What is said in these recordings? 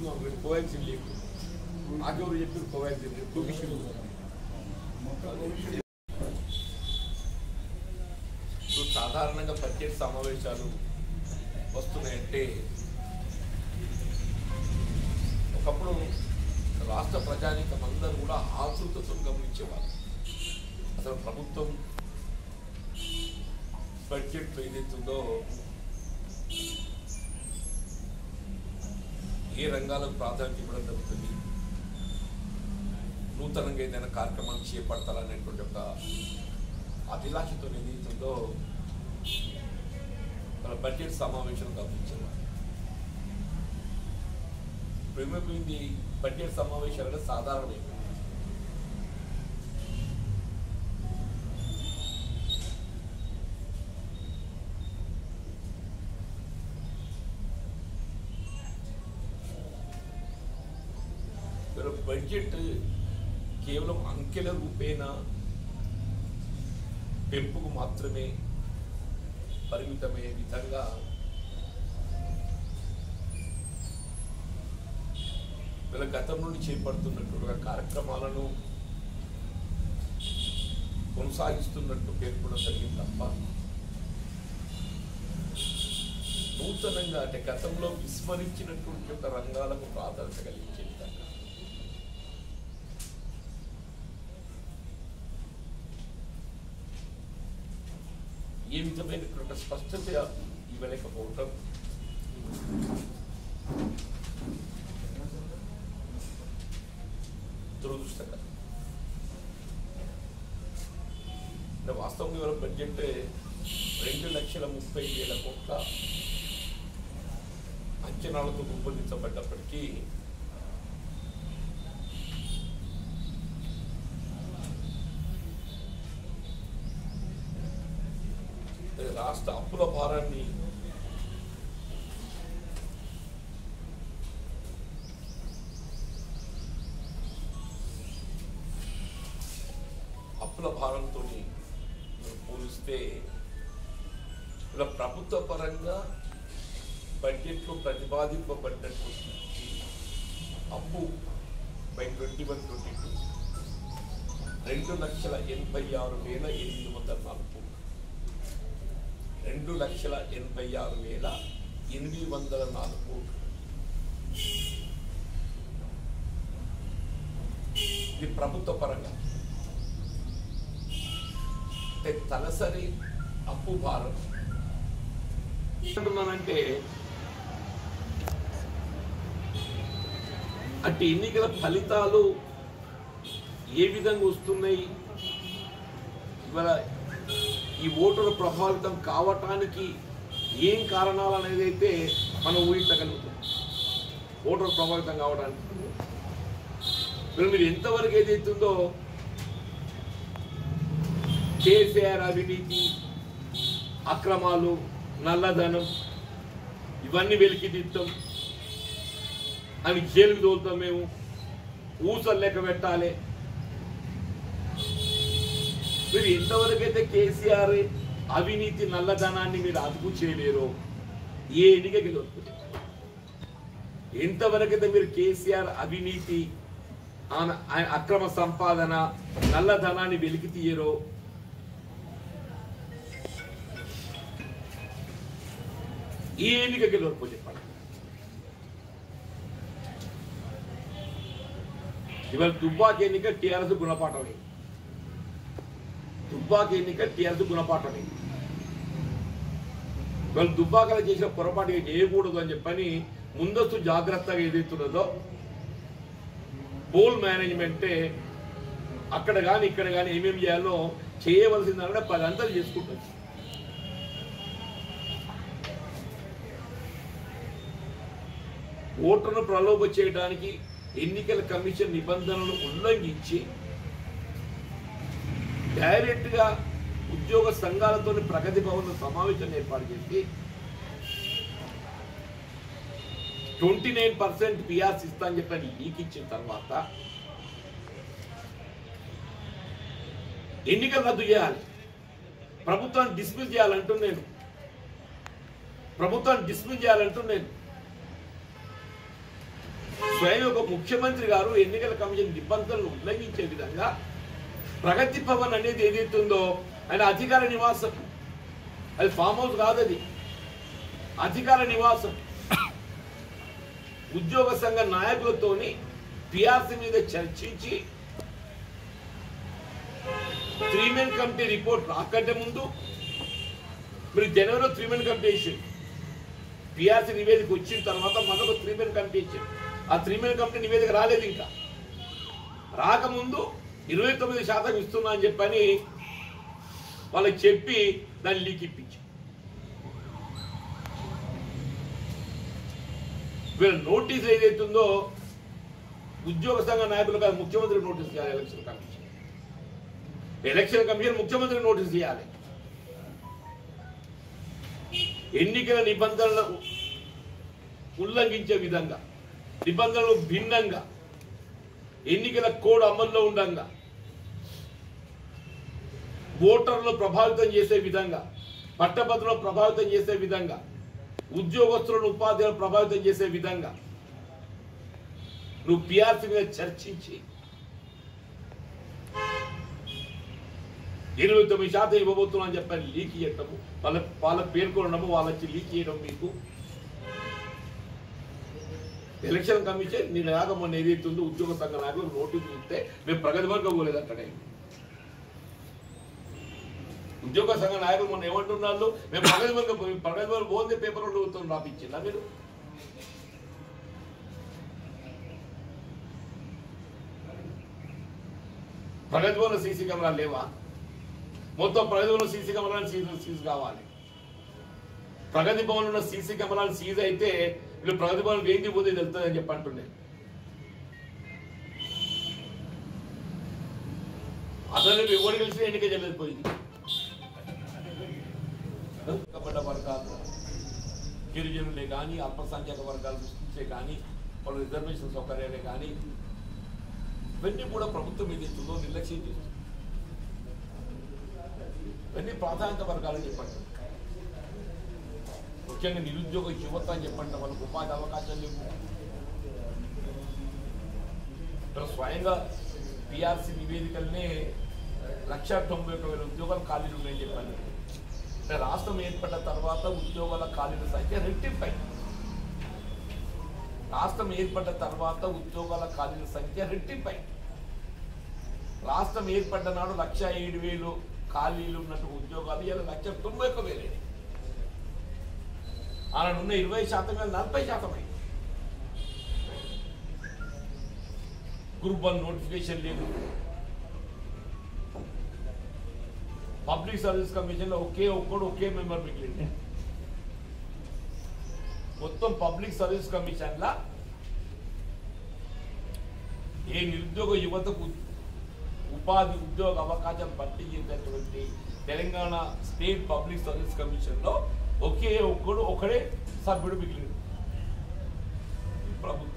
Covaxin leak నాకెవరు చెప్పారు Covaxin Covishield సాధారణంగా బడ్జెట్ సమావేశాలు వస్తున్నాయంటే ఒకప్పుడు రాష్ట్ర ప్రజానీకం అందరూ కూడా ఆతృతతో గమనించేవారు. అసలు ప్రభుత్వం బడ్జెట్ ఏదైతుందో ఏ రంగాలకు ప్రాధాన్యత ఇవ్వడం జరుగుతుంది, నూతనంగా ఏదైనా కార్యక్రమాలు చేపడతారనేటువంటి ఒక అభిలాషతో ఏదైతుందో మన బడ్జెట్ సమావేశం గమనించేవారు. ప్రేమపోయింది బడ్జెట్ సమావేశాలు సాధారణమైంది. బడ్జెట్ కేవలం అంకెల రూపేణ పెంపుకు మాత్రమే పరిమితమయ్యే విధంగా వీళ్ళ గతం నుండి చేపడుతున్నట్టుగా కార్యక్రమాలను కొనసాగిస్తున్నట్టు పేర్కొనడం జరిగింది తప్ప నూతనంగా అంటే గతంలో విస్మరించినటువంటి ఒక రంగాలకు ప్రాధాన్యత కలిగించే విధంగా ఏ విధమైనటువంటి స్పష్టత ఇవ్వలేకపోవటం దురదృష్టకరం. వాస్తవంగా ఇవాళ బడ్జెట్ 2,30,000 కోట్ల అంచనాలతో రూపొందించబడ్డప్పటికీ రాష్ట్ర అప్పుల భారాన్ని భారంతో పోలిస్తే ఇలా ప్రభుత్వ పరంగా బడ్జెట్లో ప్రతిపాదింపబడినటువంటి అప్పు బై 2021-22 2,86,804 కోట్లు, 2,86,804 కోట్లు. ఇది ప్రభుత్వ పరంగా తలసరి అప్పు భారం అంటున్నానంటే అటు ఎన్నికల ఫలితాలు ఏ విధంగా వస్తున్నాయి, ఇవాళ ఈ ఓటరు ప్రభావితం కావటానికి ఏం కారణాలు అనేది అయితే మనం ఊహించగలుగుతాం. ఓటరు ప్రభావితం కావడానికి మీరు ఎంతవరకు ఏదైతుందో కేసీఆర్ అవినీతి, అక్రమాలు, నల్లధనం ఇవన్నీ వెలికితీస్తాం అని జైలుకు తోలుతాం, మేము ఊసలు లెక్క పెట్టాలి. మీరు ఎంతవరకైతే కేసీఆర్ అవినీతి నల్లధనాన్ని మీరు అదుపు చేయలేరో ఏ ఎన్నిక గెలుస్తుంది. ఎంతవరకైతే మీరు కేసీఆర్ అవినీతి అక్రమ సంపాదన నల్లధనాన్ని వెలికి తీయరో ఈ ఎన్నిక గెలవకపో చెప్పండి. ఇవాళ దుబ్బాక ఎన్నిక టీఆర్ఎస్ గుణపాఠమే, దుబ్బాక ఎన్నిక టీఆర్ఎస్ గుణపాఠమే. ఇవాళ దుబ్బాకలు చేసిన పొరపాటు చేయకూడదు అని చెప్పని ముందస్తు జాగ్రత్తగా ఏదైతున్నదో పోల్ మేనేజ్మెంటే అక్కడ కానీ ఇక్కడ కానీ ఏమేమి చేయాలో చేయవలసిందని 10 అంతలు చేసుకుంటుంది. ఓటర్ను ప్రలోభ చేయడానికి ఎన్నికల కమిషన్ నిబంధనలను ఉల్లంఘించి డైరెక్ట్ గా ఉద్యోగ సంఘాలతో ప్రగతి భవన్ సమావేశాన్ని ఏర్పాటు చేసి 29% పిఆర్స్ ఇస్తా అని చెప్పని లీక్ ఇచ్చిన తర్వాత ఎన్నికలు రద్దు చేయాలి, ప్రభుత్వాన్ని డిస్మిస్ చేయాలంటున్నాను, ప్రభుత్వాన్ని డిస్మిస్ చేయాలంటున్నాను. స్వయం ఒక ముఖ్యమంత్రి గారు ఎన్నికల కమిషన్ నిబంధనలు ఉల్లంఘించే విధంగా ప్రగతి భవన్ అనేది ఏదైతుందో ఆయన అధికార నివాసం, అది ఫామ్ హౌస్ కాదు, అది అధికార నివాసం. ఉద్యోగ సంఘ నాయకులతోని పిఆర్సీ మీద చర్చించి 3 మెన్ కమిటీ రిపోర్ట్ రాకంటే ముందు మీరు జనవరిలో 3 మెన్ కమిటీ ఇచ్చింది. పిఆర్సీ నివేదిక వచ్చిన తర్వాత మనకు 3 మెన్ కమిటీ ఇచ్చింది. ఆ 3 మెన్ కమిటీ నివేదిక రాలేదు. ఇంకా రాకముందు 29% ఇస్తున్నా అని చెప్పని వాళ్ళకి చెప్పి దాన్ని లీక్ ఇప్పించి వీళ్ళ నోటీస్ ఏదైతుందో ఉద్యోగ సంఘ నాయకులుగా ముఖ్యమంత్రికి నోటీస్ చేయాలి. ఎలక్షన్ కమిషన్ ముఖ్యమంత్రికి నోటీస్ చేయాలి. ఎన్నికల నిబంధనలను ఉల్లంఘించే విధంగా, నిబంధనలు భిన్నంగా, ఎన్నికల కోడ్ అమల్లో ఉండగా, ఓటర్లు ప్రభావితం చేసే విధంగా, పట్టభద్రులను ప్రభావితం చేసే విధంగా, ఉద్యోగస్తులను ఉపాధ్యాయులను ప్రభావితం చేసే విధంగా నువ్వు పిఆర్సీ మీద చర్చించి 29% ఇవ్వబోతున్నా అని చెప్పని లీక్ చేయటము, వాళ్ళ పేర్కొనడము, వాళ్ళకి లీక్ చేయడం. మీకు ఎలక్షన్ కమిషన్ నేను మొన్న ఏదైతుందో ఉద్యోగ సంఘ నాయకులకు నోటీసు ఇస్తే మేము ప్రగతి వర్గం పోలేదంటాడే. ఉద్యోగ సంఘ నాయకులు మొన్న ఏమంటున్నారు, మేము ప్రగతి వర్గం పోతే పేపర్ రాపించిందా మీరు? ప్రగతి భవన్ సీసీ కెమెరాలు లేవా? మొత్తం ప్రగతి భవన్ సీసీ కెమెరాలు సీజ్ కావాలి. ప్రగతి భవన్ ఉన్న సీసీ కెమెరాలు సీజ్ అయితే వీళ్ళు ప్రగతి భవన్ ఏంటి పోతే తెలుస్తుందని చెప్పి అంటుండే. అసలు ఎవరు కలిసి ఎన్నిక చెల్లకపోయింది. వర్గాలు, గిరిజనులే కానీ, అల్పసంఖ్యాక వర్గాలు సృష్టించే కానీ, వాళ్ళ రిజర్వేషన్ సౌకర్యాలే కానీ ఇవన్నీ కూడా ప్రభుత్వం ఏదైతుందో నిర్లక్ష్యం చేస్తుంది. ఇవన్నీ ప్రాధాన్యత వర్గాలని చెప్పండి. ముఖ్యంగా నిరుద్యోగ యువత అని చెప్పండి, వాళ్ళకు ఉపాధి అవకాశాలు లేవు. ఇక్కడ స్వయంగా పిఆర్సీ నివేదికలనే 1,90,000 ఉద్యోగాలు ఖాళీలు ఉన్నాయని చెప్పండి. అంటే రాష్ట్రం ఏర్పడ్డ తర్వాత ఉద్యోగాల ఖాళీల సంఖ్య రెట్టింపై. రాష్ట్రం ఏర్పడ్డ తర్వాత ఉద్యోగాల ఖాళీల సంఖ్య రెట్టింపై. రాష్ట్రం ఏర్పడ్డ నాడు 1,07,000 ఖాళీలు ఉన్నట్టు ఉద్యోగాలు ఇలా 1,91,000. ఆనాడున్న 20% 40%. గ్రూప్ 1 నోటిఫికేషన్ లేదు. పబ్లిక్ సర్వీస్ కమిషన్ లో ఒకే మెంబర్ మిగిలింది. మొత్తం పబ్లిక్ సర్వీస్ కమిషన్ లా ఏ నిరుద్యోగ యువతకు ఉపాధి ఉద్యోగ అవకాశాలు భర్తీ చేసినటువంటి Telangana state public service commission లో ఒకడే సభ్యుడు మిగిలింది. ప్రభుత్వం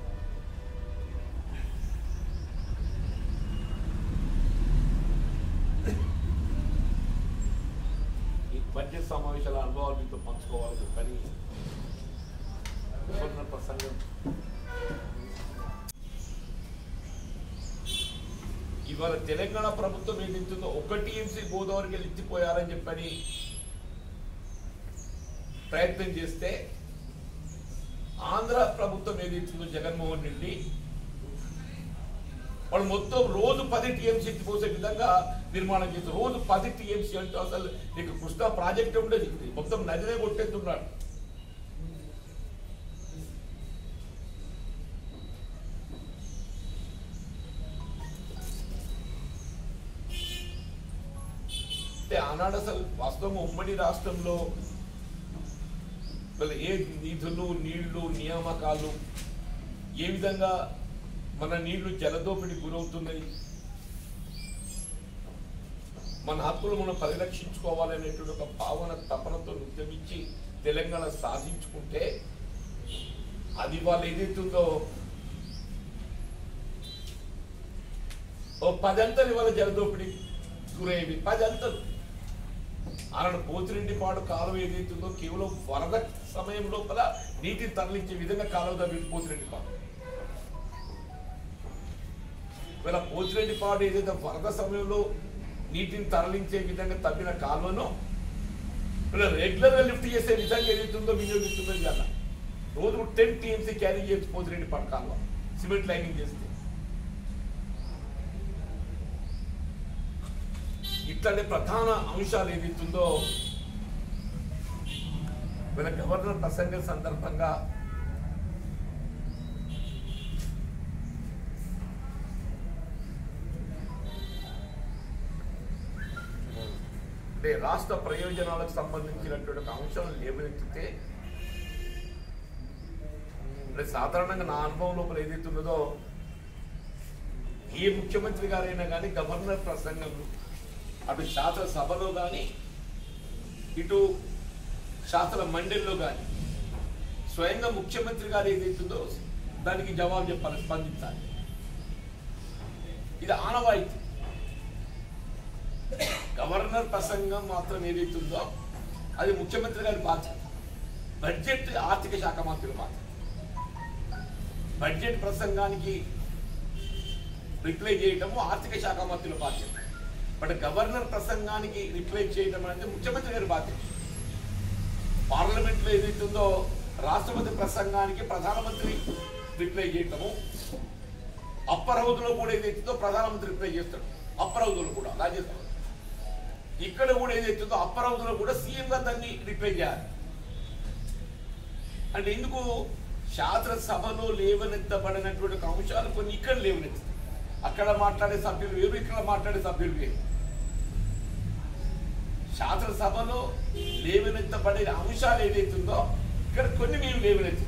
ఈ బడ్జెట్ సమావేశాల అనుభవాలు మీతో పంచుకోవాలని చెప్పని ప్రసంగం. ఇవాళ తెలంగాణ ప్రభుత్వం ఏదైతుందో 1 టీఎంసీ గోదావరికి ఎత్తిపోయారని చెప్పని ప్రయత్నం చేస్తే, ఆంధ్ర ప్రభుత్వం ఏదైతుందో జగన్మోహన్ రెడ్డి వాళ్ళు మొత్తం రోజు 10 టీఎంసీ ఎత్తిపోసే విధంగా నిర్మాణం చేస్తారు. రోజు 10 టీఎంసీ అంటే అసలు నీకు కృష్ణా ప్రాజెక్ట్ ఉండేది, మొత్తం నదినే కొట్టేస్తున్నాడు. ఆనాడు అసలు వాస్తవం ఉమ్మడి రాష్ట్రంలో ఏ నిధులు, నీళ్లు, నియామకాలు, ఏ విధంగా మన నీళ్లు జలదోపిడి గురవుతున్నాయి, మన హక్కులు మనం పరిరక్షించుకోవాలనేటువంటి ఒక భావన తపనతో ఉద్యమించి తెలంగాణ సాధించుకుంటే, అది వాళ్ళు ఏదైతుందో 10 అంతలు ఇవాళ జలదోపిడి గురయ్యేవి. 10 అంతలు. ఆనాడు పోతిరెడ్డిపాడు కాలువ ఏదైతుందో కేవలం వరద సమయం లోపల నీటిని తరలించే విధంగా కాలువ తవ్వి పోతిరెడ్డిపాడు వీళ్ళ పోతిరెడ్డిపాడు ఏదైతే వరద సమయంలో నీటిని తరలించే విధంగా తవ్విన కాలువను వీళ్ళు రెగ్యులర్గా లిఫ్ట్ చేసే విధంగా ఏదైతుందో వినియోగిస్తుందో కదా రోజుకు 10 TMC క్యారీ చేయొచ్చు పోతిరెడ్డిపాడు కాలువ సిమెంట్ లైనింగ్ చేస్తే. ఇట్లాంటి ప్రధాన అంశాలు ఏదైతుందో వీళ్ళ గవర్నర్ ప్రసంగం సందర్భంగా అంటే రాష్ట్ర ప్రయోజనాలకు సంబంధించినటువంటి ఒక అంశం లేవనెత్తితే అంటే సాధారణంగా నా అనుభవం లోపల ఏదైతే ఉన్నదో ఏ ముఖ్యమంత్రి గారైనా కానీ గవర్నర్ ప్రసంగంలో అటు శాసనసభలో కానీ ఇటు శాసన మండలిలో కానీ స్వయంగా ముఖ్యమంత్రి గారు ఏదైతుందో దానికి జవాబు చెప్పాలి, స్పందించాలి. ఇది ఆనవాయితీ. గవర్నర్ ప్రసంగం మాత్రం ఏదైతుందో అది ముఖ్యమంత్రి గారి బాధ్యత. బడ్జెట్ ఆర్థిక శాఖ మంత్రుల బాధ్యత. బడ్జెట్ ప్రసంగానికి రిప్లై చేయటము ఆర్థిక శాఖ మంత్రుల బాధ్యత. బట్ గవర్నర్ ప్రసంగానికి రిప్లై చేయడం అంటే ముఖ్యమంత్రి గారి బాధ్యత. పార్లమెంట్లో ఏదైతుందో రాష్ట్రపతి ప్రసంగానికి ప్రధానమంత్రి రిప్లై చేయటము, అప్పర్ హౌస్లో కూడా ఏదైతుందో ప్రధానమంత్రి రిప్లై చేస్తాడు. అప్పర్ హౌస్లో కూడా రాజ్యసభ, ఇక్కడ కూడా ఏదైతుందో అప్పర్ హౌస్లో కూడా సీఎం గారు దాన్ని రిప్లై చేయాలి. అంటే ఎందుకు శాసనసభలో లేవనెత్తబడినటువంటి అంశాలు కొన్ని ఇక్కడ లేవనెత్తాయి. అక్కడ మాట్లాడే సభ్యులు వేరు, ఇక్కడ మాట్లాడే సభ్యులు వేరు. శాసనసభలో లేవనెత్తబడే అంశాలు ఏదైతుందో ఇక్కడ కొన్ని మేము లేవనెత్తాం.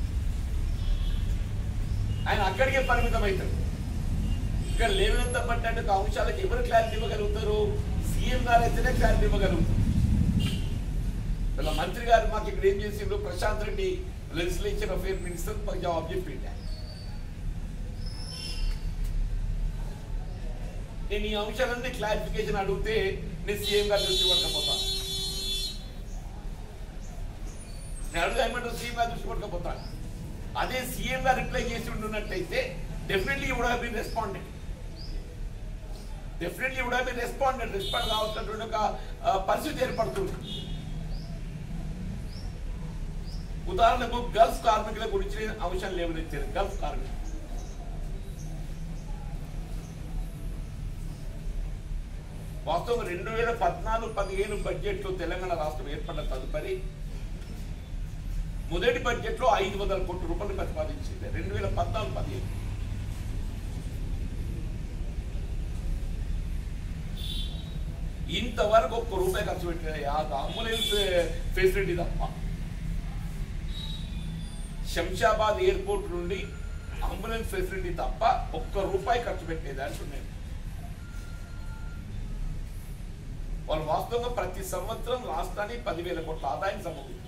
ఆయన అక్కడికే పరిమితం అవుతాడు. ఇక్కడ లేవనెత్తబడ్డ అంశాలకు ఎవరు క్లారిటీ ఇవ్వగలుగుతారు? సీఎం గారు అయితేనే క్లారిటీ ఇవ్వగలుగుతారు. ఇలా మంత్రి గారు మాకు ఇక్కడ ఏం చేసిండ్రు, Prashanth Reddy legislature affair minister మాకు జవాబు చెప్పిండే. నేను ఈ అంశాలన్నీ క్లారిఫికేషన్ అడిగితే నేను సీఎం గారు దృష్టి పట్టకపోతాను. నేను అడుగుతామంటే సీఎం గారు దృష్టి పట్టకపోతాను. అదే సీఎం గారు రిప్లై చేసి ఉంటున్నట్టయితే definitely would have been responded. Definitely would have been responded. Respond కావాల్సినటువంటి ఒక పరిస్థితి ఏర్పడుతుంది. ఉదాహరణకు గల్ఫ్ కార్మికుల గురించి అంశం లేవనెత్తారు. గల్ఫ్ కార్మికులు వాస్తవంగా 2014-15 బడ్జెట్లో తెలంగాణ రాష్ట్రం ఏర్పడిన తదుపరి మొదటి బడ్జెట్లో 500 కోట్ల రూపాయలు ప్రతిపాదించింది. 2014-15 ఇంతవరకు ₹1 ఖర్చు పెట్టిన అంబులెన్స్ ఫెసిలిటీ తప్ప. శంషాబాద్ ఎయిర్పోర్ట్ నుండి అంబులెన్స్ ఫెసిలిటీ తప్ప ₹1 ఖర్చు పెట్టేది అంటున్నాను. వాళ్ళు వాస్తవంగా ప్రతి సంవత్సరం రాష్ట్రానికి 10,000 కోట్ల ఆదాయం సమకూరుతున్నారు.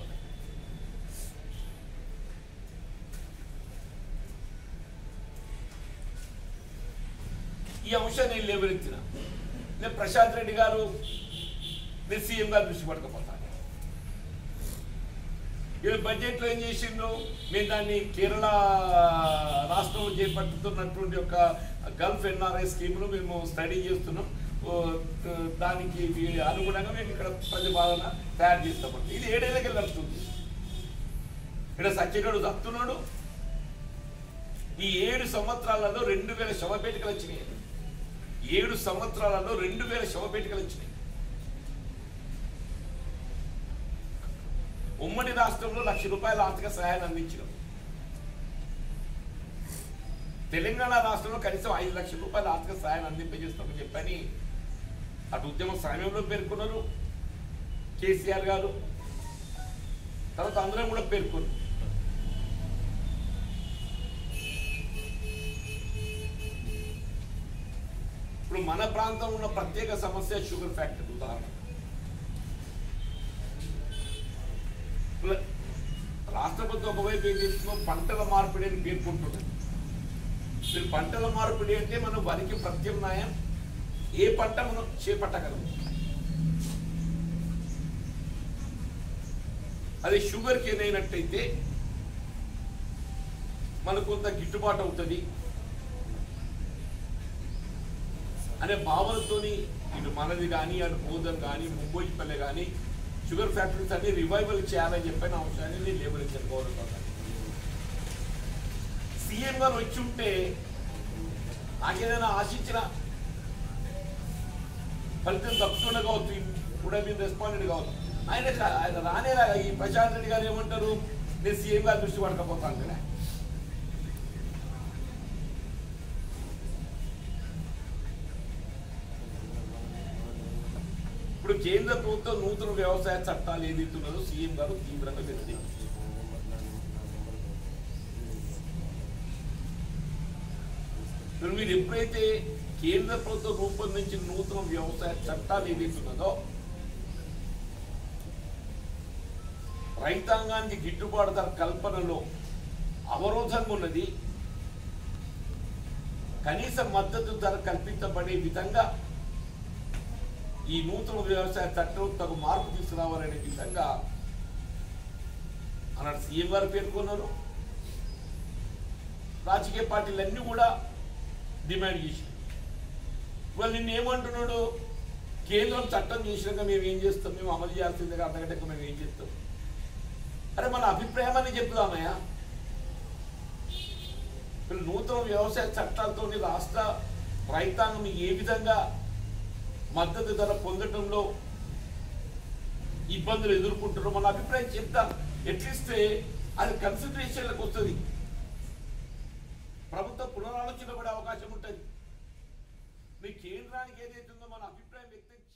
ఈ అంశాన్ని నేను లేవనెత్తిన. నేను ప్రశాంత్ రెడ్డి గారు, నేను సీఎం గారు దృష్టి పడకపోతాను. వీళ్ళు బడ్జెట్లో ఏం చేసిండ్రు, మేము దాన్ని కేరళ రాష్ట్రంలో చేపట్టుతున్నటువంటి ఒక గల్ఫ్ ఎన్ఆర్ఐ స్కీమ్ను మేము స్టడీ చేస్తున్నాం. దానికి అనుగుణంగా మేము ఇక్కడ ప్రతిపాదన తయారు చేస్తామండి. ఇది 7 ఏళ్ళకి నడుస్తుంది. ఇక్కడ సత్యగడు దత్తున్నాడు. ఈ 7 సంవత్సరాలలో 2,000 శవపేటికలు వచ్చినాయి. 7 సంవత్సరాలలో 2,000 శవపేటికలు వచ్చినాయి. ఉమ్మడి రాష్ట్రంలో ₹1,00,000 ఆర్థిక సహాయాన్ని అందించినాం. తెలంగాణ రాష్ట్రంలో కనీసం ₹5,00,000 ఆర్థిక సహాయాన్ని అందింపజేస్తామని చెప్పని అటు ఉద్యమ సమయంలో పేర్కొన్నారు కేసీఆర్ గారు. తర్వాత అందరం కూడా పేర్కొన్నారు. ఇప్పుడు మన ప్రాంతంలో ఉన్న ప్రత్యేక సమస్య షుగర్ ఫ్యాక్టరీ. ఉదాహరణ రాష్ట్ర ప్రభుత్వం ఒకవైపు ఏం చేస్తుందో పంటల మార్పిడి అని పేర్కొంటున్నారు. మీరు పంటల మార్పిడి అంటే మనం వరికి ప్రత్యామ్నాయం ఏ పంట మనం చేపట్టగలం. అది షుగర్ కేన్ అయినట్టయితే మనకు కొంత గిట్టుబాటు అవుతుంది. అనే భావనతోని ఇటు మనది కానీ అటు బోధన్ కానీ ముంబోయిపల్లె కానీ షుగర్ ఫ్యాక్టరీస్ అన్ని రివైవల్ చేయాలని చెప్పిన అంశాన్ని నేను లేబరించాను గౌరవంగా. సీఎం గారు వచ్చి ఉంటే నాకేదైనా ఆశించిన ఫలితం తప్పకుండా కావచ్చు, కూడా మీరు రెస్పాండెడ్ కావచ్చు. ఆయన రానేలా ఈ ప్రశాంత్ రెడ్డి గారు ఏమంటారు, నేను సీఎం గారు దృష్టి పడకపోతాను కదా. ఇప్పుడు కేంద్ర ప్రభుత్వం నూతన వ్యవసాయ చట్టాలు ఏదైతున్నదో సీఎం గారు తీవ్రంగా వ్యతిరేకించారు. మీరు ఎప్పుడైతే కేంద్ర ప్రభుత్వం రూపొందించిన నూతన వ్యవసాయ చట్టాలు ఏదైతున్నదో రైతాంగానికి గిట్టుబాటు ధర కల్పనలో అవరోధంగా ఉన్నది, కనీస మద్దతు ధర కల్పించబడే విధంగా ఈ నూతన వ్యవసాయ చట్టం తగు మార్పు తీసుకురావాలనే విధంగా అన్నాడు సీఎం గారు పేర్కొన్నారు. రాజకీయ పార్టీలన్నీ కూడా డిమాండ్ చేసినాయి. వాళ్ళు నిన్న ఏమంటున్నాడు, కేంద్రం చట్టం చేసినాక మేము ఏం చేస్తాం, మేము అమలు చేయాల్సిందిగా అంతకంటే మేము ఏం చేస్తాం. అరే మన అభిప్రాయాన్ని చెప్పుదామయ్యా. వీళ్ళు నూతన వ్యవసాయ చట్టాలతో రాష్ట్ర రైతాంగం ఏ విధంగా మద్దతు ధర పొందడంలో ఇబ్బందులు ఎదుర్కొంటారో మన అభిప్రాయం చెప్తాం. ఎట్లిస్తే అది కన్సిడరేషన్లకు వస్తుంది, ప్రభుత్వం పునరాలోచన పడే అవకాశం ఉంటుంది. మీ కేంద్రానికి ఏదైతుందో మన అభిప్రాయం వ్యక్తం